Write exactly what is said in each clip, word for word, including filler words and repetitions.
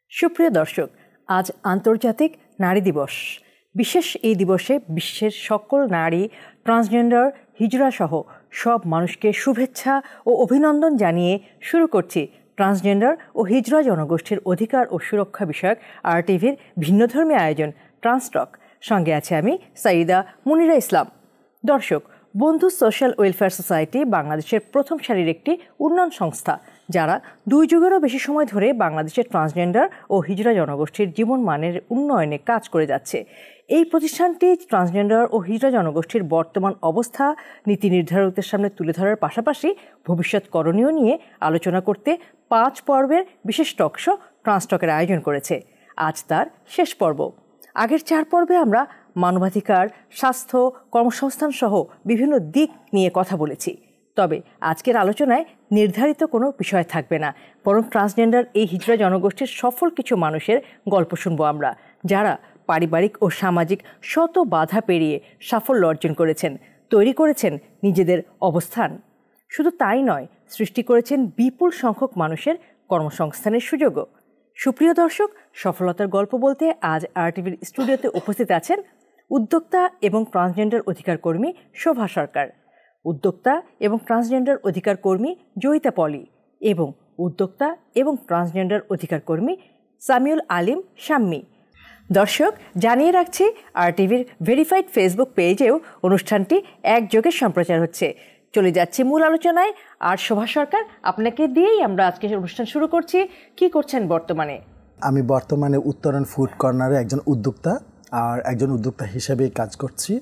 সুপ্রিয় দর্শক, আজ আন্তর্জাতিক নারী দিবস। বিশেষ এই দিবসে বিশ্বের সকল নারী, ট্রান্সজেন্ডার, হিজড়া সহ সব মানুষকে শুভেচ্ছা ও অভিনন্দন জানিয়ে শুরু করছি ট্রান্সজেন্ডার ও হিজড়া জনগোষ্ঠীর অধিকার ও সুরক্ষা বিষয়ক আরটিভির ভিন্নধর্মী আয়োজন ট্রান্সটক। সঙ্গে আছে আমি সাইদা মুনিরা ইসলাম। দর্শক, বন্ধু সোশ্যাল ওয়েলফেয়ার সোসাইটি বাংলাদেশের প্রথম সারির একটি উন্নয়ন সংস্থা, যারা দুই যুগেরও বেশি সময় ধরে বাংলাদেশের ট্রান্সজেন্ডার ও হিজড়া জনগোষ্ঠীর জীবন মানের উন্নয়নে কাজ করে যাচ্ছে। এই প্রতিষ্ঠানটি ট্রান্সজেন্ডার ও হিজড়া জনগোষ্ঠীর বর্তমান অবস্থা নীতি নির্ধারকদের সামনে তুলে ধরার পাশাপাশি ভবিষ্যৎ করণীয় নিয়ে আলোচনা করতে পাঁচ পর্বের বিশেষ টকশো ট্রান্সটকের আয়োজন করেছে। আজ তার শেষ পর্ব। আগের চার পর্বে আমরা মানবাধিকার, স্বাস্থ্য, কর্মসংস্থান সহ বিভিন্ন দিক নিয়ে কথা বলেছি। তবে আজকের আলোচনায় নির্ধারিত কোনো বিষয় থাকবে না, বরং ট্রান্সজেন্ডার এই হিজড়া জনগোষ্ঠীর সফল কিছু মানুষের গল্প শুনবো আমরা, যারা পারিবারিক ও সামাজিক শত বাধা পেরিয়ে সাফল্য অর্জন করেছেন, তৈরি করেছেন নিজেদের অবস্থান। শুধু তাই নয়, সৃষ্টি করেছেন বিপুল সংখ্যক মানুষের কর্মসংস্থানের সুযোগও। সুপ্রিয় দর্শক, সফলতার গল্প বলতে আজ আরটিভির স্টুডিওতে উপস্থিত আছেন উদ্যোক্তা এবং ট্রান্সজেন্ডার অধিকার কর্মী শোভা সরকার, উদ্যোক্তা এবং ট্রান্সজেন্ডার অধিকার কর্মী জয়িতা পলি এবং উদ্যোক্তা এবং ট্রান্সজেন্ডার অধিকার কর্মী সামিউল আলিম শাম্মী। দর্শক, জানিয়ে রাখছি আরটিভির ভেরিফাইড ফেসবুক পেজেও অনুষ্ঠানটি একযোগে সম্প্রচার হচ্ছে। চলে যাচ্ছি মূল আলোচনায়। আর শোভা সরকার, আপনাকে দিয়েই আমরা আজকের অনুষ্ঠান শুরু করছি। কি করছেন বর্তমানে? আমি বর্তমানে উত্তরণ ফুড কর্নারে একজন উদ্যোক্তা আর একজন উদ্যোক্তা হিসেবে কাজ করছি।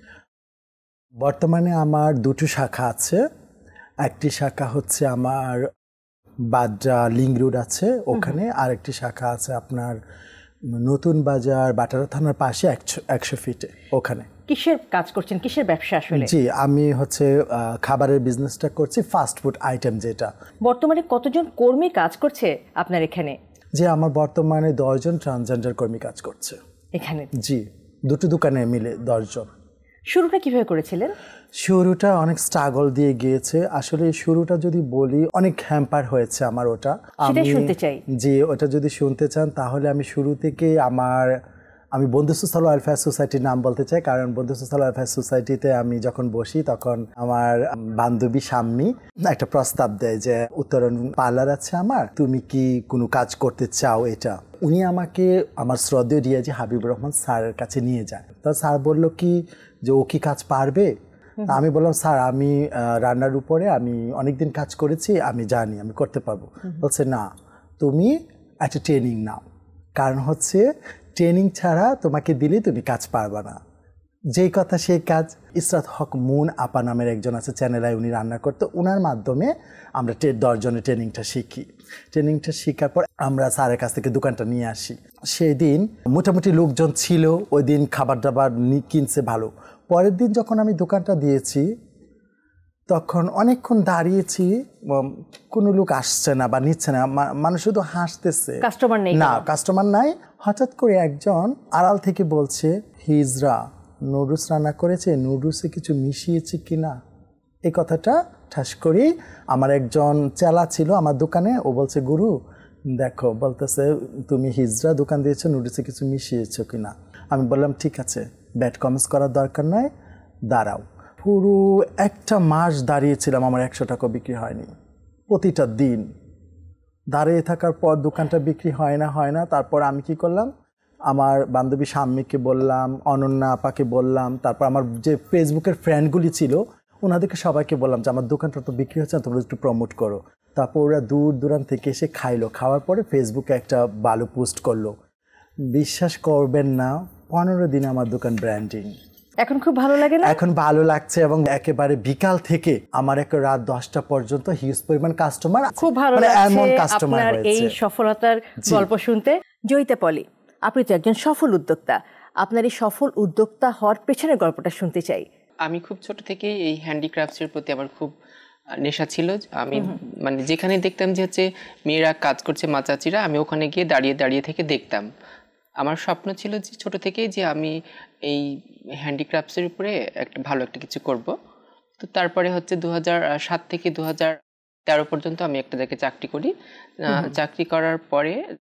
বর্তমানে আমার দুটো শাখা আছে। একটি শাখা হচ্ছে আমার বাড্রা লিং রোড আছে ওখানে, আর একটি শাখা আছে আপনার নতুন বাজার বাটারা থানার পাশে একশো ফিটে ওখানে। কিসের কাজ করছেন, কিসের ব্যবসা আসলে? জি, আমি হচ্ছে খাবারের বিজনেসটা করছি, ফাস্ট ফুড আইটেম যেটা। বর্তমানে কতজন কর্মী কাজ করছে আপনার এখানে? যে আমার বর্তমানে দশজন ট্রান্সজেন্ডার কর্মী কাজ করছে এখানে। জি, দুটো দোকানে মিলে দশজন। শুরুটা কিভাবে করেছিলেন? শুরুটা অনেক স্ট্রাগল দিয়ে গিয়েছে আসলে। শুরুটা যদি বলি, অনেক হ্যাম্পার হয়েছে আমার ওটা। আমি শুনতে চাই। জি, ওটা যদি শুনতে চান তাহলে আমি শুরু থেকে আমার আমি বন্ধু সোশ্যাল ওয়েলফেয়ার সোসাইটির নাম বলতে চাই, কারণ বন্ধু সোশ্যাল ওয়েলফেয়ার সোসাইটিতে আমি যখন বসি তখন আমার বান্ধবী শাম্মী একটা প্রস্তাব দেয় যে উত্তরণ পার্লার আছে আমার, তুমি কি কোনো কাজ করতে চাও? এটা উনি আমাকে আমার শ্রদ্ধেয় ডিআইজি হাবিবুর রহমান স্যারের কাছে নিয়ে যায়। তো স্যার বলল কি যে ও কি কাজ পারবে? আমি বললাম স্যার, আমি রান্নার উপরে আমি অনেকদিন কাজ করেছি, আমি জানি আমি করতে পারবো। বলছে না, তুমি একটা ট্রেনিং নাও, কারণ হচ্ছে ট্রেনিং ছাড়া তোমাকে দিলে তুমি কাজ পারবে না। যেই কথা সেই কাজ। ইসরাত হক মুন আপা নামের একজন আছে চ্যানেলায়, উনি রান্না করতে, ওনার মাধ্যমে আমরা দশজনের ট্রেনিংটা শিখি। ট্রেনিংটা শেখার পর আমরা স্যারের কাছ থেকে দোকানটা নিয়ে আসি। সেই দিন মোটামুটি লোকজন ছিল, ওই দিন খাবার দাবার কিনছে ভালো। পরের দিন যখন আমি দোকানটা দিয়েছি তখন অনেকক্ষণ দাঁড়িয়েছি, কোনো লোক আসছে না বা নিচ্ছে না, মানুষ শুধু হাসতেছে, কাস্টমার নেই। না, কাস্টমার নাই। হঠাৎ করে একজন আড়াল থেকে বলছে, হিজরা নুডলস রান্না করেছে, নুডলসে কিছু মিশিয়েছে কিনা। এই কথাটা ঠাস করে আমার একজন চেলা ছিল আমার দোকানে, ও বলছে, গুরু দেখো, বলতেছে তুমি হিজরা দোকান দিয়েছো, নুডলসে কিছু মিশিয়েছো কিনা। আমি বললাম ঠিক আছে, ব্যাড কমেন্টস করার দরকার নয়, দাঁড়াও। পুরো একটা মাস দাঁড়িয়েছিলাম, আমার একশো টাকা বিক্রি হয়নি। প্রতিটা দিন দাঁড়িয়ে থাকার পর দোকানটা বিক্রি হয় না হয় না তারপর আমি কি করলাম, আমার বান্ধবী শাম্মীকে বললাম, অনন্যা আপাকে বললাম, তারপর আমার যে ফেসবুকের ফ্রেন্ডগুলি ছিল ওনাদেরকে সবাইকে বললাম যে আমার দোকানটা তো বিক্রি হচ্ছে না, তোমরা একটু প্রমোট করো। তারপর ওরা দূর দূরান্ত থেকে এসে খাইলো। খাওয়ার পরে ফেসবুকে একটা ভালো পোস্ট করলো। বিশ্বাস করবেন না, পনেরো দিনে আমার দোকান ব্র্যান্ডিং। এখন খুব ভালো লাগে না? এখন ভালো লাগছে, এবং একেবারে বিকাল থেকে আমার একটা রাত দশটা পর্যন্ত হিউজ পরিমাণ কাস্টমার। খুব ভালো লাগছে আপনার এই সফলতার গল্প শুনতে। জয়িতা পলি, আপনি তো একজন সফল উদ্যোক্তা, আপনার এই সফল উদ্যোক্তা হওয়ার পেছনের গল্পটা শুনতে চাই। আমি খুব ছোট থেকেই এই হ্যান্ডিক্রাফটসের প্রতি আমার খুব নেশা ছিল। আমি মানে যেখানে দেখতাম যে হচ্ছে মেয়েরা কাজ করছে, মা চাচিরা, আমি ওখানে গিয়ে দাঁড়িয়ে দাঁড়িয়ে থেকে দেখতাম। আমার স্বপ্ন ছিল যে ছোট থেকেই যে আমি এই হ্যান্ডিক্রাফটসের উপরে একটা ভালো একটা কিছু করব। তো তারপরে হচ্ছে দু হাজার সাত থেকে দু হাজার তেরো পর্যন্ত আমি একটা জায়গায় চাকরি করি। চাকরি করার পরে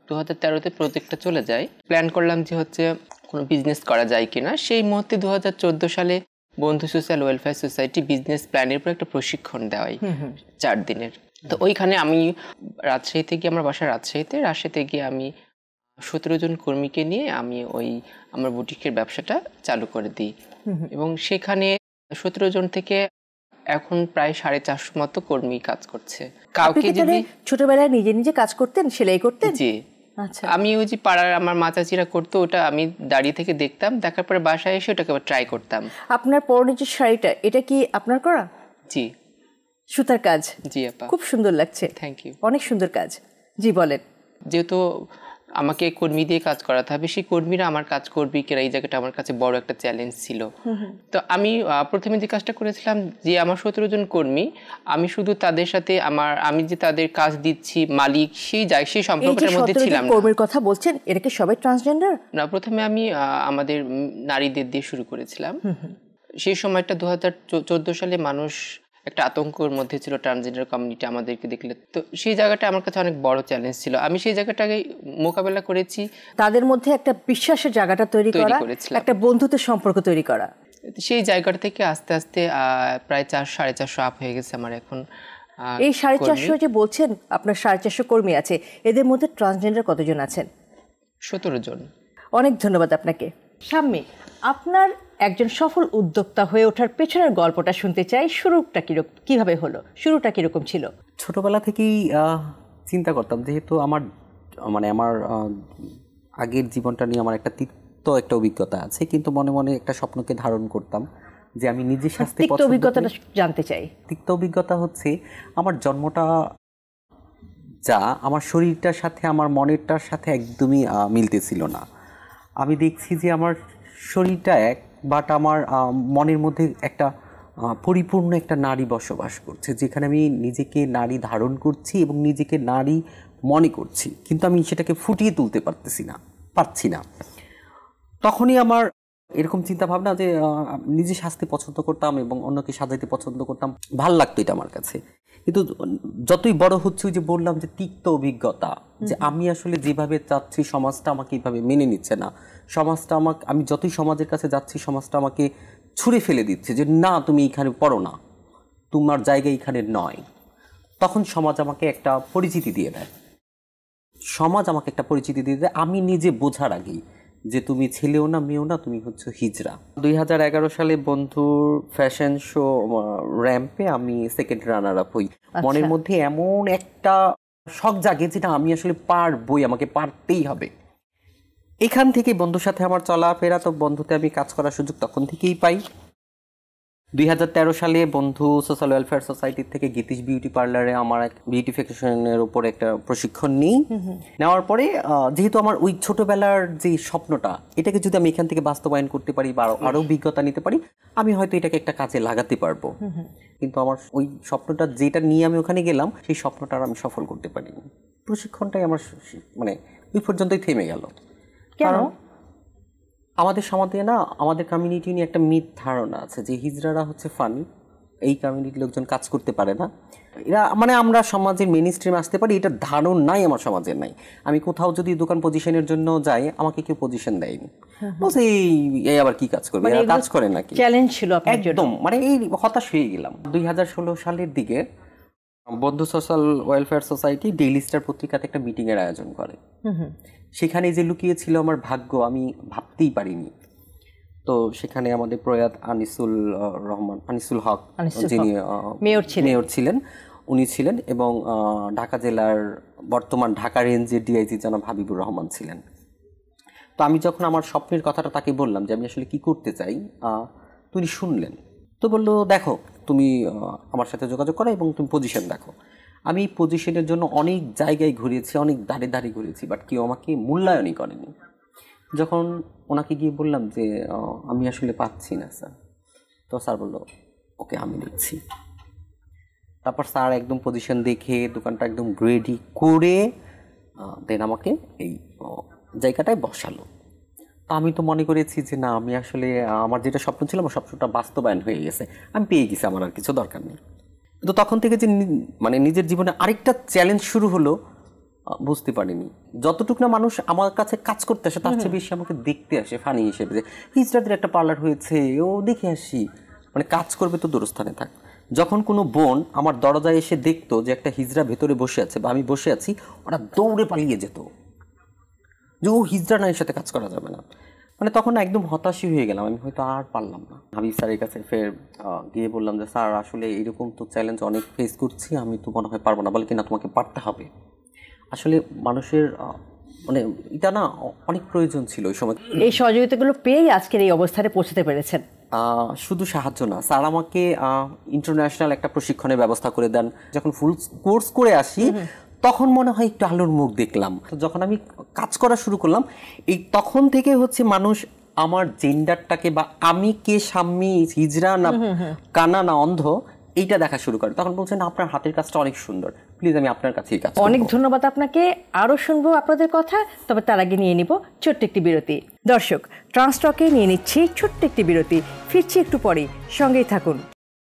দু হাজার তেরোতে প্রজেক্টটা চলে যায়। প্ল্যান করলাম যে হচ্ছে কোনো বিজনেস করা যায় কিনা। সেই মুহূর্তে দু হাজার চোদ্দো সালে বন্ধু সোশ্যাল ওয়েলফেয়ার সোসাইটি বিজনেস প্ল্যানের উপর একটা প্রশিক্ষণ দেওয়াই চার দিনের। তো ওইখানে আমি রাজশাহীতে গিয়ে, আমার বাসা রাজশাহীতে, রাজশাহীতে গিয়ে আমি সতেরো জন কর্মীকে নিয়ে আমি ওই আমার বুটিকের ব্যবসাটা চালু করে দিই এবং সেখানে সতেরো জন থেকে এখন প্রায় সাড়ে চারশো মতো কর্মী কাজ করছে। কাউকে যদি ছোটবেলায় নিজে নিজে কাজ করতেন, সেলাই করতেন? জি, আচ্ছা। আমি ওই যে পাড়ার আমার মা চাচিরা করতো, ওটা আমি দাঁড়িয়ে থেকে দেখতাম, দেখার পরে বাসায় এসে ওটাকে ট্রাই করতাম। আপনার পরনে যে শাড়িটা, এটা কি আপনার করা? জি, সুতার কাজ? জি আপা, খুব সুন্দর লাগছে। Thank you. অনেক সুন্দর কাজ। জি বলেন। যেহেতু আমাকে কর্মী দিয়ে কাজ করাতে হবে, সেই কর্মীরা আমার কাজ করবে কিনা, এই জায়গাটা আমার কাছে বড় একটা চ্যালেঞ্জ ছিল। তো আমি প্রথমে যে কাজটা করেছিলাম, যে আমার সতেরো জন কর্মী, আমি শুধু তাদের সাথে আমার আমি যে তাদের কাজ দিচ্ছি মালিক, সেই জায়গা সেই সম্পর্কটার মধ্যে ছিলাম না। কর্মীর কথা বলছেন, এটা কি সবাই ট্রান্সজেন্ডার? না, প্রথমে আমি আমাদের নারীদের দিয়ে শুরু করেছিলাম। সেই সময়টা দু হাজার চোদ্দো সালে মানুষ একটা আতঙ্কের মধ্যে ছিল, ট্রান্সজেন্ডার কমিউনিটি আমাদেরকে দেখলে। তো সেই জায়গাটা আমার কাছে অনেক বড় চ্যালেঞ্জ ছিল। আমি সেই জায়গাটাকে মোকাবেলা করেছি, তাদের মধ্যে একটা বিশ্বাসের জায়গাটা তৈরি করা, একটা বন্ধুত্বের সম্পর্ক তৈরি করা। সেই জায়গাটা থেকে আস্তে আস্তে প্রায় চার সাড়ে চারশো আপ হয়ে গেছে আমার এখন। এই সাড়ে চারশো যে বলছেন, আপনার সাড়ে চারশো কর্মী আছে, এদের মধ্যে ট্রান্সজেন্ডার কতজন আছেন? সতেরো জন। অনেক ধন্যবাদ আপনাকে। শাম্মী, আপনার একজন সফল উদ্যোক্তা হয়ে ওঠার পেছনের গল্পটা শুনতে চাই। শুরুটা কিরকম, কিভাবে হলো, শুরুটা কিরকম ছিল? ছোটবেলা থেকেই চিন্তা করতাম, যেহেতু আমার মানে আমার আগের জীবনটা নিয়ে আমার একটা তিক্ত একটা অভিজ্ঞতা আছে, কিন্তু মনে মনে একটা স্বপ্নকে ধারণ করতাম যে আমি নিজের স্বাস্থ্য তিক্ত অভিজ্ঞতাটা জানতে চাই। তিক্ত অভিজ্ঞতা হচ্ছে আমার জন্মটা যা আমার শরীরটার সাথে আমার মনেরটার সাথে একদমই মিলতেছিল না। আমি দেখছি যে আমার শরীরটা এক, বাট আমার মনের মধ্যে একটা পরিপূর্ণ একটা নারী বসবাস করছে, যেখানে আমি নিজেকে নারী ধারণ করছি এবং নিজেকে নারী মনে করছি, কিন্তু আমি সেটাকে ফুটিয়ে তুলতে পারতেছি না পারছি না তখনই আমার এরকম চিন্তা ভাবনা যে নিজে সাজতে পছন্দ করতাম এবং অন্যকে সাজাইতে পছন্দ করতাম, ভাল লাগতো এটা আমার কাছে। কিন্তু যতই বড় হচ্ছে, ওই যে বললাম যে তিক্ত অভিজ্ঞতা, যে আমি আসলে যেভাবে চাচ্ছি সমাজটা আমাকে এইভাবে মেনে নিচ্ছে না, সমাজটা আমাকে, আমি যতই সমাজের কাছে যাচ্ছি সমাজটা আমাকে ছুঁড়ে ফেলে দিচ্ছে যে না, তুমি এখানে পড়ো না, তোমার জায়গা এখানে নয়। তখন সমাজ আমাকে একটা পরিচিতি দিয়ে দেয়, সমাজ আমাকে একটা পরিচিতি দিয়ে দেয় আমি নিজে বোঝার আগেই, যে তুমি ছেলেও না মেয়েও না, তুমি হচ্ছে হিজড়া। দুই হাজার এগারো সালে বন্ধুর ফ্যাশন শো র্যাম্পে আমি সেকেন্ড রানার আপ হই। মনের মধ্যে এমন একটা শখ জাগে যেটা আমি আসলে পারবই, আমাকে পারতেই হবে। এখান থেকে বন্ধুর সাথে আমার চলাফেরা, তো বন্ধুতে আমি কাজ করার সুযোগ তখন থেকেই পাই। দুই হাজার তেরো সালে বন্ধু সোশ্যাল ওয়েলফেয়ার সোসাইটির থেকে গীতিশ বিউটি পার্লারে আমার এক বিউটিফিকেশনের উপর একটা প্রশিক্ষণ নিই। নেওয়ার পরে যেহেতু আমার ওই ছোটবেলার যে স্বপ্নটা, এটাকে যদি আমি এখান থেকে বাস্তবায়ন করতে পারি বা আরও অভিজ্ঞতা নিতে পারি, আমি হয়তো এটাকে একটা কাজে লাগাতে পারবো। কিন্তু আমার ওই স্বপ্নটা যেটা নিয়ে আমি ওখানে গেলাম, সেই স্বপ্নটা আর আমি সফল করতে পারিনি। প্রশিক্ষণটাই আমার মানে ওই পর্যন্তই থেমে গেল। কারণ আমাদের সমাজে না, আমাদের কমিউনিটি নিয়ে একটা মিথ ধারণা আছে যে হিজড়ারা হচ্ছে ফানি, এই কমিউনিটির লোকজন কাজ করতে পারে না, এরা মানে আমরা সমাজের মেইন স্ট্রিমে আসতে পারি, এটা ধারণ নাই আমার সমাজের নাই। আমি কোথাও যদি দোকান পজিশনের জন্য যাই, আমাকে কেউ পজিশন দেয়নি, বলছে এই আবার কি কাজ করবে, এরা কাজ করে নাকি, চ্যালেঞ্জ ছিল একদম। মানে এই হতাশ হয়ে গেলাম। দুই হাজার ষোলো সালের দিকে Bandhu social welfare society Daily Star পত্রিকাতে একটা মিটিংয়ের আয়োজন করে। সেখানে যে লুকিয়েছিল আমার ভাগ্য আমি ভাবতেই পারিনি। তো সেখানে আমাদের প্রয়াত আনিসুল রহমান আনিসুল হক, যিনি মেয়র ছিলেন, উনি ছিলেন, এবং ঢাকা জেলার বর্তমান ঢাকা রেঞ্জের ডিআইজি জনাব হাবিবুর রহমান ছিলেন। তো আমি যখন আমার স্বপ্নের কথাটা তাকে বললাম যে আমি আসলে কি করতে চাই, তিনি শুনলেন। তো বললো, দেখো তুমি আমার সাথে যোগাযোগ করো এবং তুমি পজিশন দেখো। আমি পজিশনের জন্য অনেক জায়গায় ঘুরেছি, অনেক দাঁড়ে দাঁড়িয়ে ঘুরেছি, বাট কেউ আমাকে মূল্যায়নই করেনি। যখন ওনাকে গিয়ে বললাম যে আমি আসলে পাচ্ছি না স্যার, তো স্যার বললো ওকে আমি দেখছি। তারপর স্যার একদম পজিশন দেখে দোকানটা একদম রেডি করে দেন আমাকে এই জায়গাটায় বসালো। তা আমি তো মনে করেছি যে না, আমি আসলে আমার যেটা স্বপ্ন ছিল আমার স্বপ্নটা বাস্তবায়ন হয়ে গেছে, আমি পেয়ে গেছি, আমার আর কিছু দরকার নেই। তো তখন থেকে যে মানে নিজের জীবনে আরেকটা চ্যালেঞ্জ শুরু হলো, বুঝতে পারিনি। যতটুকু না মানুষ আমার কাছে কাজ করতে আসে তার চেয়ে বেশি আমাকে দেখতে আসে ফানি হিসেবে, যে হিজড়াদের একটা পার্লার হয়েছে, ও দেখে আসি, মানে কাজ করবে তো দূরস্থানে থাক। যখন কোনো বোন আমার দরজায় এসে দেখতো যে একটা হিজড়া ভেতরে বসে আছে বা আমি বসে আছি, ওরা দৌড়ে পালিয়ে যেত যে ও হিজড়া না, এর সাথে কাজ করা যাবে না। মানে তখন একদম হতাশই হয়ে গেলাম, আমি হয়তো আর পারলাম না। হাবিব স্যারের কাছে ফের গিয়ে বললাম যে স্যার আসলে এরকম তো চ্যালেঞ্জ অনেক ফেস করছি, আমি তো মনে হয় পারবো না। বলে কিনা তোমাকে পারতে হবে। আসলে মানুষের মানে এটা না অনেক প্রয়োজন ছিল ওই সময়। এই সহযোগিতাগুলো পেয়েই আজকের এই অবস্থানে পৌঁছতে পেরেছেন। শুধু সাহায্য না, স্যার আমাকে ইন্টারন্যাশনাল একটা প্রশিক্ষণের ব্যবস্থা করে দেন। যখন ফুল কোর্স করে আসি তখন মনে হয় একটু আলোর মুখ দেখলাম। তো যখন আমি কাজ করা শুরু করলাম, এই তখন থেকে হচ্ছে মানুষ আমার জেন্ডারটাকে বা আমি কে সাম্মি, হিজড়া না কানা না অন্ধ, এইটা দেখা শুরু করে। তখন বলছেন আপনার হাতের কাজটা অনেক সুন্দর, প্লিজ আমি আপনার কাছেই কাজ করব। অনেক ধন্যবাদ আপনাকে। আরও শুনবো আপনাদের কথা, তবে তার আগে নিয়ে নিব ছোট্ট একটি বিরতি। দর্শক, ট্রান্সটকে নিয়ে নিচ্ছি ছোট্ট একটি বিরতি, ফিরছি একটু পরে, সঙ্গেই থাকুন।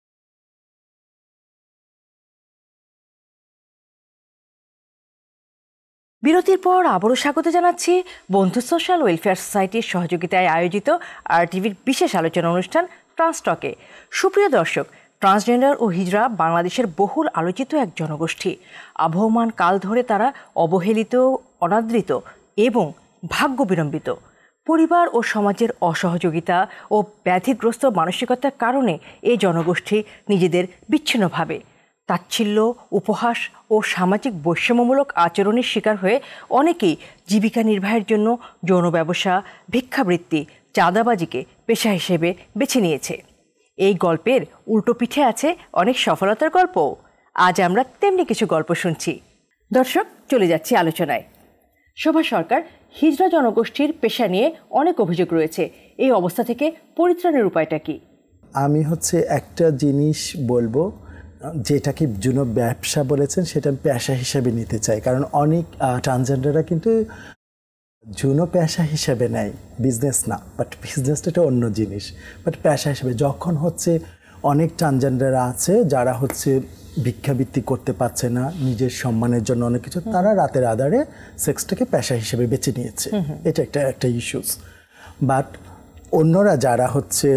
বিরতির পর আবারও স্বাগত জানাচ্ছি বন্ধু সোশ্যাল ওয়েলফেয়ার সোসাইটির সহযোগিতায় আয়োজিত আরটিভির বিশেষ আলোচনা অনুষ্ঠান ট্রান্সটকে। সুপ্রিয় দর্শক, ট্রান্সজেন্ডার ও হিজড়া বাংলাদেশের বহুল আলোচিত এক জনগোষ্ঠী। আবহমান কাল ধরে তারা অবহেলিত, অনাদৃত এবং ভাগ্য বিড়ম্বিত। পরিবার ও সমাজের অসহযোগিতা ও ব্যাধিগ্রস্ত মানসিকতার কারণে এই জনগোষ্ঠী নিজেদের বিচ্ছিন্নভাবে তাচ্ছিল্য, উপহাস ও সামাজিক বৈষম্যমূলক আচরণের শিকার হয়ে অনেকেই জীবিকা নির্বাহের জন্য যৌন ব্যবসা, ভিক্ষাবৃত্তি, চাঁদাবাজিকে পেশা হিসেবে বেছে নিয়েছে। এই গল্পের উল্টো পিঠে আছে অনেক সফলতার গল্প। আজ আমরা তেমনি কিছু গল্প শুনছি। দর্শক, চলে যাচ্ছি আলোচনায়। শোভা সরকার, হিজড়া জনগোষ্ঠীর পেশা নিয়ে অনেক অভিযোগ রয়েছে। এই অবস্থা থেকে পরিত্রাণের উপায়টা কি? আমি হচ্ছে একটা জিনিস বলবো, যেটাকে যৌন ব্যবসা বলেছেন সেটা আমি পেশা হিসেবে নিতে চাই। কারণ অনেক ট্রান্সজেন্ডাররা কিন্তু যৌন পেশা হিসেবে নেয়, বিজনেস না। বাট বিজনেসটা একটা অন্য জিনিস, বাট পেশা হিসেবে যখন হচ্ছে অনেক ট্রান্সজেন্ডাররা আছে যারা হচ্ছে ভিক্ষাবৃত্তি করতে পারছে না নিজের সম্মানের জন্য অনেক কিছু, তারা রাতের আধারে সেক্সটাকে পেশা হিসেবে বেছে নিয়েছে। এটা একটা একটা ইস্যুস। বাট অন্যরা যারা হচ্ছে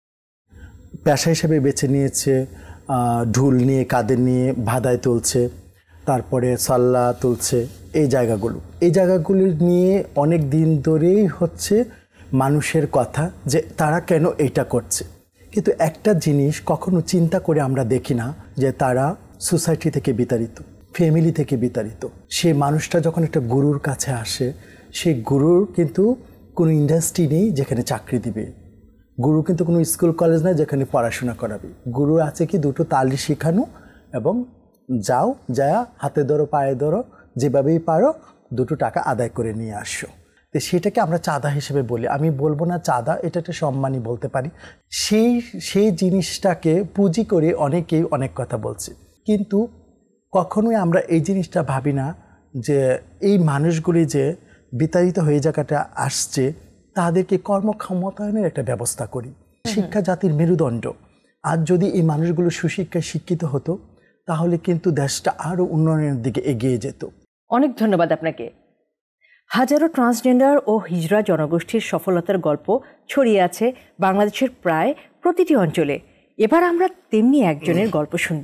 পেশা হিসেবে বেছে নিয়েছে, ঢুল নিয়ে কাঁধে নিয়ে ভাদায় তুলছে, তারপরে সাল্লা তুলছে, এই জায়গাগুলো এই জায়গাগুলি নিয়ে অনেক দিন ধরেই হচ্ছে মানুষের কথা যে তারা কেন এটা করছে। কিন্তু একটা জিনিস কখনো চিন্তা করে আমরা দেখি না যে তারা সোসাইটি থেকে বিতাড়িত, ফ্যামিলি থেকে বিতাড়িত। সে মানুষটা যখন একটা গুরুর কাছে আসে, সেই গুরুর কিন্তু কোনো ইন্ডাস্ট্রি নেই যেখানে চাকরি দিবে, গুরু কিন্তু কোনো স্কুল কলেজ নয় যেখানে পড়াশোনা করাবে। গুরু আছে কি দুটো তালি শেখানো এবং যাও, যায়া হাতে ধরো পায়ে ধরো, যেভাবেই পারো দুটো টাকা আদায় করে নিয়ে আসো। তো সেটাকে আমরা চাঁদা হিসেবে বলি। আমি বলবো না চাঁদা, এটা একটা সম্মানই বলতে পারি। সেই সেই জিনিসটাকে পুঁজি করে অনেকেই অনেক কথা বলছে, কিন্তু কখনোই আমরা এই জিনিসটা ভাবি না যে এই মানুষগুলি যে বিতাড়িত হয়ে জায়গাটা আসছে তাদেরকে কর্মক্ষমতায়নের একটা ব্যবস্থা করি। শিক্ষা জাতির মেরুদণ্ড। আজ যদি এই মানুষগুলো সুশিক্ষায় শিক্ষিত হতো তাহলে কিন্তু দেশটা আরও উন্নয়নের দিকে এগিয়ে যেত। অনেক ধন্যবাদ আপনাকে। হাজারো ট্রান্সজেন্ডার ও হিজড়া জনগোষ্ঠীর সফলতার গল্প ছড়িয়ে আছে বাংলাদেশের প্রায় প্রতিটি অঞ্চলে। এবার আমরা তেমনি একজনের গল্প শুনব।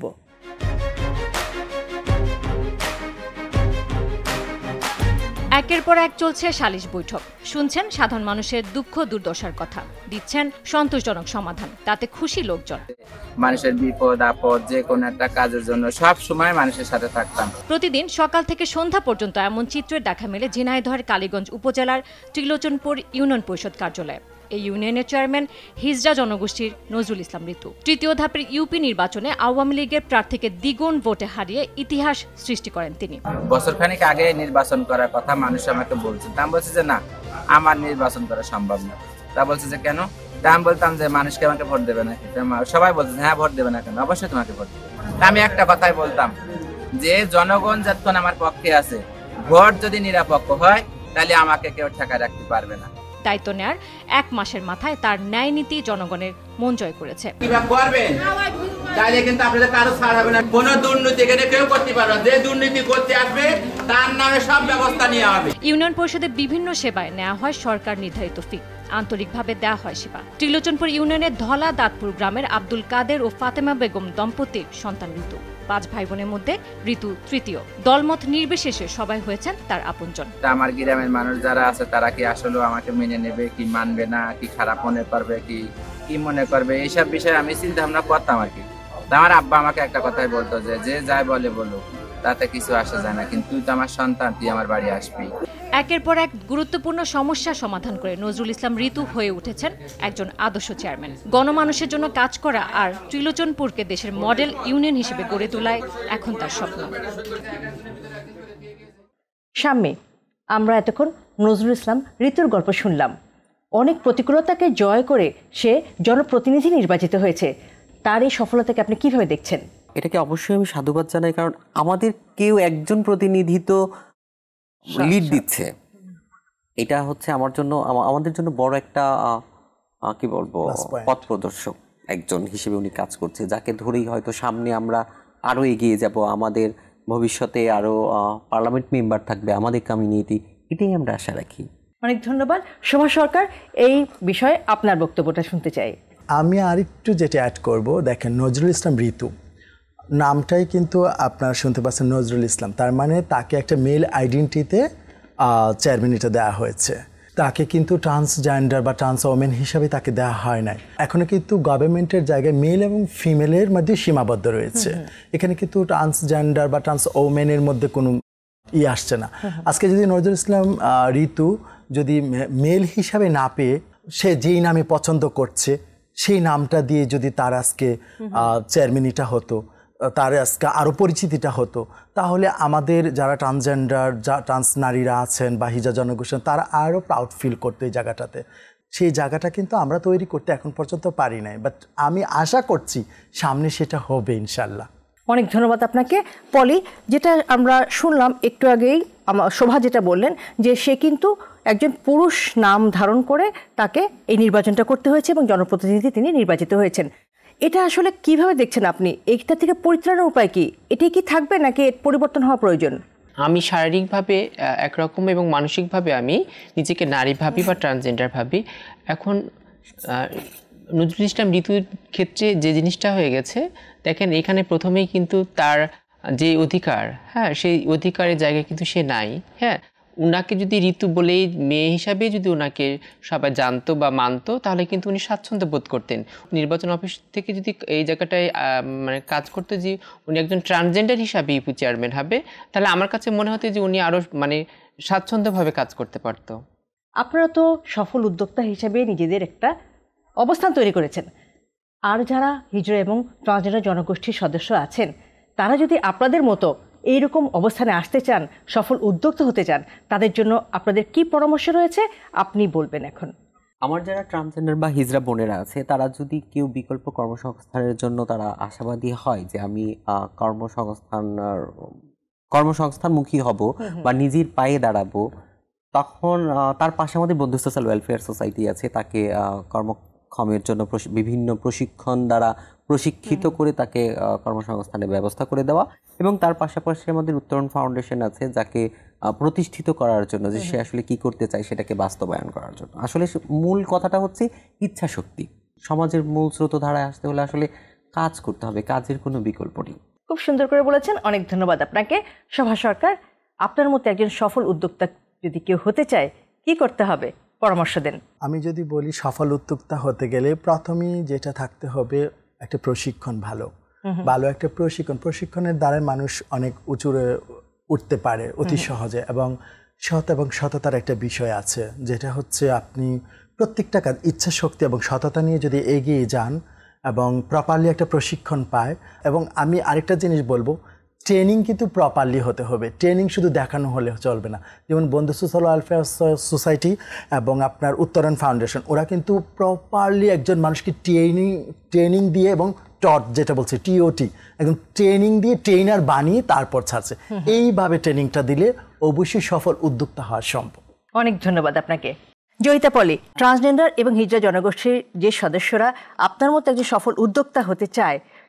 একের পর এক চলছে সালিশ বৈঠক, শুনছেন সাধারণ মানুষের দুঃখ দুর্দশার কথা, দিচ্ছেন সন্তোষজনক সমাধান, তাতে খুশি লোকজন। মানুষের বিপদ আপদ যে কোনো একটা কাজের জন্য সব সময় মানুষের সাথে থাকতাম। প্রতিদিন সকাল থেকে সন্ধ্যা পর্যন্ত এমন চিত্রের দেখা মেলে ঝিনাইদহের কালীগঞ্জ উপজেলার ত্রিলোচনপুর ইউনিয়ন পরিষদ কার্যালয়ে। এই ইউনিয়নের চেয়ারম্যান হিজড়া জনগোষ্ঠীর নজরুল ইসলাম ঋতু তৃতীয় ধাপের ইউপি নির্বাচনে আওয়ামী লীগের প্রার্থীকে দ্বিগুণ ভোটে হারিয়ে ইতিহাস সৃষ্টি করেন তিনি। বছরখানেক আগে নির্বাচন করার কথা মানুষ আমাকে বলছে, তা বলছে যে না, আমার নির্বাচন করা সম্ভব না। তা বলছে যে কেন? তা আমি বলতাম যে মানুষকে আমাকে ভোট দেবে না। সবাই বলছে হ্যাঁ ভোট দেবে না কেন? অবশ্যই তোমাকে ভোট দেবে। আমি একটা কথাই বলতাম যে জনগণ যতক্ষণ আমার পক্ষে আছে, ভোট যদি নিরপেক্ষ হয় তাহলে আমাকে কেউ ঠেকায় রাখতে পারবে না। দায়িত্ব নেয়ার এক মাসের মাথায় তার ন্যায় নীতি জনগণের মন জয় করেছে। তাহলে কিন্তু আপনাদের কারো ছাড় হবে না। কোনো দুর্নীতি এখানে কেউ করতে পারবে না। যে দুর্নীতি করতে আসবে তার নামে সব ব্যবস্থা নেওয়া হবে। ইউনিয়ন পরিষদে বিভিন্ন সেবায় নেওয়া হয় সরকার নির্ধারিত ফি, আন্তরিকভাবে দেওয়া হয় সেবা। ত্রিলোচনপুর ইউনিয়নের ধলা দাঁতপুর গ্রামের আব্দুল কাদের ও ফাতেমা বেগম দম্পতির সন্তান ঋতু। পাঁচ ভাই বোনের মধ্যে ঋতু তৃতীয়। দলমত নির্বিশেষে সবাই হয়েছেন তার আপনজন। আমার গ্রামের মানুষ যারা আছে তারা কি আসলে আমাকে মেনে নেবে, কি মানবে না, কি খারাপ মনে করবে, কি কি মনে করবে, এইসব বিষয়ে আমি চিন্তা ভাবনা করতাম আর কি। আমার আব্বা আমাকে একটা কথাই বলতো যে যে যাই বলে বলুক তাতে কিছু আসে যায় না, কিন্তু তুই তো আমার সন্তান, তুই আমার বাড়ি আসবি। একের পর এক গুরুত্বপূর্ণ সমস্যা সমাধান করে নজরুল ইসলাম ঋতু হয়ে উঠেছেন একজন আদর্শ চেয়ারম্যান। গণমানুষের জন্য কাজ করা আর ত্রিলোচনপুরকে দেশের মডেল ইউনিয়ন হিসেবে গড়ে তোলায় এখন তার স্বপ্ন। সামনে আমরা এতক্ষণ নজরুল ইসলাম ঋতুর গল্প শুনলাম। অনেক প্রতিকূলতাকে জয় করে সে জনপ্রতিনিধি নির্বাচিত হয়েছে। তার এই সফলতাকে আপনি কিভাবে দেখছেন? এটাকে অবশ্যই আমি সাধুবাদ জানাই, কারণ আমাদের কেউ একজন প্রতিনিধি তো লিড দিচ্ছে। এটা হচ্ছে আমার জন্য আমাদের জন্য বড় একটা কি বলবো পথ প্রদর্শক একজন হিসেবে উনি কাজ করছে, যাকে ধরেই হয়তো সামনে আমরা আরো এগিয়ে যাব। আমাদের ভবিষ্যতে আরো পার্লামেন্ট মেম্বার থাকবে আমাদের কমিউনিটি, এটাই আমরা আশা রাখি। অনেক ধন্যবাদ। শোভা সরকার, এই বিষয়ে আপনার বক্তব্যটা শুনতে চাই। আমি আরেকটু যেটা অ্যাড করব, দেখেন নজরুল ইসলাম ঋতু নামটাই কিন্তু আপনারা শুনতে পাচ্ছেন নজরুল ইসলাম, তার মানে তাকে একটা মেল আইডেন্টিটিতে চেয়ারম্যান এটা দেওয়া হয়েছে। তাকে কিন্তু ট্রান্সজেন্ডার বা ট্রান্স ওমেন হিসাবে তাকে দেওয়া হয় নাই। এখনো কিন্তু গভর্নমেন্টের জায়গায় মেল এবং ফিমেলের মধ্যে সীমাবদ্ধ রয়েছে। এখানে কিন্তু ট্রান্সজেন্ডার বা ট্রান্স ওমেনের মধ্যে কোনো ই আসছে না। আজকে যদি নজরুল ইসলাম ঋতু যদি মেল হিসাবে না পেয়ে সে যেই নামে পছন্দ করছে সেই নামটা দিয়ে যদি তার আজকে চেয়ারম্যানিটা হতো, তার আজকে আরও পরিচিতিটা হতো, তাহলে আমাদের যারা ট্রান্সজেন্ডার যা ট্রান্স নারীরা আছেন বা হিজা জনগোষ্ঠী তারা আরও প্রাউড ফিল করতো এই জায়গাটাতে। সেই জায়গাটা কিন্তু আমরা তৈরি করতে এখন পর্যন্ত পারি নাই, বাট আমি আশা করছি সামনে সেটা হবে ইনশাল্লাহ। অনেক ধন্যবাদ আপনাকে। পলি, যেটা আমরা শুনলাম একটু আগেই, আমার শোভা যেটা বললেন যে সে কিন্তু একজন পুরুষ নাম ধারণ করে তাকে এই নির্বাচনটা করতে হয়েছে এবং জনপ্রতিনিধি তিনি নির্বাচিত হয়েছেন। এটা আসলে কিভাবে দেখছেন আপনি? এইটা থেকে পরিত্রাণের উপায় কি? এটাই কি থাকবে নাকি এর পরিবর্তন হওয়া প্রয়োজন? আমি শারীরিকভাবে একরকম এবং মানসিকভাবে আমি নিজেকে নারী ভাবি বা ট্রান্সজেন্ডার ভাবি। এখন নজরুল ইসলাম ঋতুর ক্ষেত্রে যে জিনিসটা হয়ে গেছে, দেখেন এখানে প্রথমেই কিন্তু তার যে অধিকার, হ্যাঁ সেই অধিকারের জায়গায় কিন্তু সে নাই। হ্যাঁ, উনাকে যদি ঋতু বলেই মেয়ে হিসাবে যদি ওনাকে সবাই জানতো বা মানতো তাহলে কিন্তু উনি স্বাচ্ছন্দ্য বোধ করতেন। নির্বাচন অফিস থেকে যদি এই জায়গাটায় মানে কাজ করতে যে উনি একজন ট্রান্সজেন্ডার হিসাবে ইউপি চেয়ারম্যান হবে, তাহলে আমার কাছে মনে হতো যে উনি আরও মানে স্বাচ্ছন্দ্যভাবে কাজ করতে পারতো। আপনারা তো সফল উদ্যোক্তা হিসাবে নিজেদের একটা অবস্থান তৈরি করেছেন, আর যারা হিজড়া এবং ট্রান্সজেন্ডার জনগোষ্ঠীর সদস্য আছেন তারা যদি আপনাদের মতো এইরকম অবস্থানে আসতে চান, সফল উদ্যোক্তা হতে চান, তাদের জন্য আপনাদের কি পরামর্শ রয়েছে আপনি বলবেন এখন। আমার যারা ট্রান্সজেন্ডার বা হিজড়া বোনেরা আছে তারা যদি কেউ বিকল্প কর্মসংস্থানের জন্য তারা আশাবাদী হয় যে আমি কর্মসংস্থান কর্মসংস্থানমুখী হব বা নিজের পায়ে দাঁড়াবো, তখন তার পাশে আমাদের বন্ধু সোশ্যাল ওয়েলফেয়ার সোসাইটি আছে, তাকে কর্মক্ষমের জন্য বিভিন্ন প্রশিক্ষণ দ্বারা প্রশিক্ষিত করে তাকে কর্মসংস্থানের ব্যবস্থা করে দেওয়া, এবং তার পাশাপাশি আমাদের উত্তরণ ফাউন্ডেশন আছে যাকে প্রতিষ্ঠিত করার জন্য, যে সে আসলে কি করতে চায় সেটাকে বাস্তবায়ন করার জন্য। আসলে মূল কথাটা হচ্ছে ইচ্ছা শক্তি। সমাজের মূল স্রোতধারায় আসতে হলে আসলে কাজ করতে হবে, কাজের কোনো বিকল্প নেই। খুব সুন্দর করে বলেছেন, অনেক ধন্যবাদ আপনাকে। শোভা সরকার, আপনার মতো একজন সফল উদ্যোক্তা যদি কেউ হতে চায় কি করতে হবে, পরামর্শ দেন। আমি যদি বলি সফল উদ্যোক্তা হতে গেলে প্রথমেই যেটা থাকতে হবে একটা প্রশিক্ষণ, ভালো ভালো একটা প্রশিক্ষণ। প্রশিক্ষণের দ্বারা মানুষ অনেক উঁচুরে উঠতে পারে অতি সহজে, এবং সৎ এবং সততার একটা বিষয় আছে, যেটা হচ্ছে আপনি প্রত্যেকটা কাজ ইচ্ছা শক্তি এবং সততা নিয়ে যদি এগিয়ে যান এবং প্রপারলি একটা প্রশিক্ষণ পায়। এবং আমি আরেকটা জিনিস বলবো, ট্রেনিং কিন্তু প্রপারলি হতে হবে, ট্রেনিং শুধু দেখানো হলে চলবে না। যেমন বন্ধু সোশ্যাল ওয়েলফেয়ার সোসাইটি এবং আপনার উত্তরণ ফাউন্ডেশন, ওরা কিন্তু প্রপারলি একজন মানুষকে ট্রেনিং ট্রেনিং দিয়ে এবং টট যেটা বলছে টিওটি, একদম ট্রেনিং দিয়ে ট্রেনার বানিয়ে তারপর ছাড়ছে। এইভাবে ট্রেনিংটা দিলে অবশ্যই সফল উদ্যোক্তা হওয়া সম্ভব। অনেক ধন্যবাদ আপনাকে। জয়িতা পলি, ট্রান্সজেন্ডার এবং হিজড়া জনগোষ্ঠীর যে সদস্যরা আপনার মতো একজন সফল উদ্যোক্তা হতে চায়,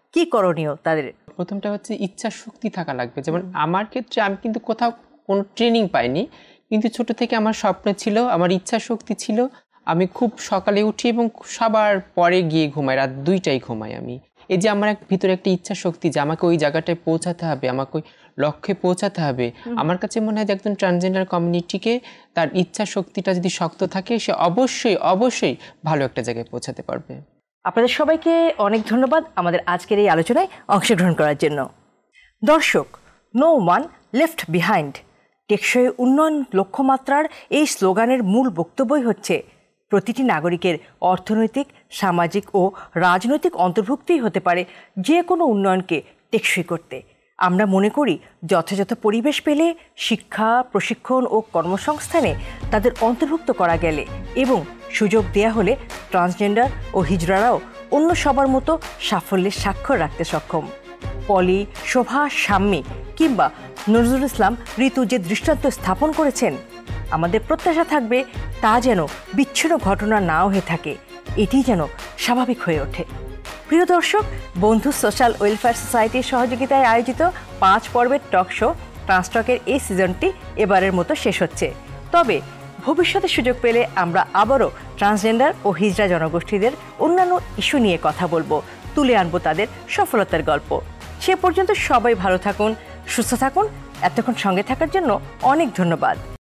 কি করণীয় তাদের? প্রথমটা হচ্ছে ইচ্ছা শক্তি থাকা লাগবে। যেমন আমার ক্ষেত্রে আমি কিন্তু কোথাও কোনো ট্রেনিং পাইনি, কিন্তু ছোট থেকে আমার স্বপ্ন ছিল, আমার ইচ্ছা শক্তি ছিল। আমি খুব সকালে উঠি এবং সবার পরে গিয়ে ঘুমাই, রাত দুইটায় ঘুমাই আমি। এই যে আমার ভিতরে একটা ইচ্ছা শক্তি যে আমাকে ওই জায়গাটায় পৌঁছাতে হবে, আমাকে ওই লক্ষ্যে পৌঁছাতে হবে। আমার কাছে মনে হয় যে একজন ট্রান্সজেন্ডার কমিউনিটিকে তার ইচ্ছা শক্তিটা যদি শক্ত থাকে, সে অবশ্যই অবশ্যই ভালো একটা জায়গায় পৌঁছাতে পারবে। আপনাদের সবাইকে অনেক ধন্যবাদ আমাদের আজকের এই আলোচনায় অংশগ্রহণ করার জন্য। দর্শক, নো ওয়ান লেফট বিহাইন্ড, টেকসই উন্নয়ন লক্ষ্যমাত্রার এই স্লোগানের মূল বক্তব্যই হচ্ছে প্রতিটি নাগরিকের অর্থনৈতিক, সামাজিক ও রাজনৈতিক অন্তর্ভুক্তিই হতে পারে যে কোনো উন্নয়নকে টেকসই করতে। আমরা মনে করি যথাযথ পরিবেশ পেলে, শিক্ষা, প্রশিক্ষণ ও কর্মসংস্থানে তাদের অন্তর্ভুক্ত করা গেলে এবং সুযোগ দেয়া হলে ট্রান্সজেন্ডার ও হিজড়ারাও অন্য সবার মতো সাফল্যের স্বাক্ষর রাখতে সক্ষম। পলি, শোভা, শাম্মী কিংবা নজরুল ইসলাম ঋতু যে দৃষ্টান্ত স্থাপন করেছেন, আমাদের প্রত্যাশা থাকবে তা যেন বিচ্ছিন্ন ঘটনা নাও হয়ে থাকে, এটি যেন স্বাভাবিক হয়ে ওঠে। প্রিয় দর্শক, বন্ধু সোশ্যাল ওয়েলফেয়ার সোসাইটির সহযোগিতায় আয়োজিত পাঁচ পর্বের টক শো ট্রান্সটকের এই সিজনটি এবারের মতো শেষ হচ্ছে। তবে ভবিষ্যতে সুযোগ পেলে আমরা আবারও ট্রান্সজেন্ডার ও হিজড়া জনগোষ্ঠীদের অন্যান্য ইস্যু নিয়ে কথা বলবো, তুলে আনবো তাদের সফলতার গল্প। সে পর্যন্ত সবাই ভালো থাকুন, সুস্থ থাকুন। এতক্ষণ সঙ্গে থাকার জন্য অনেক ধন্যবাদ।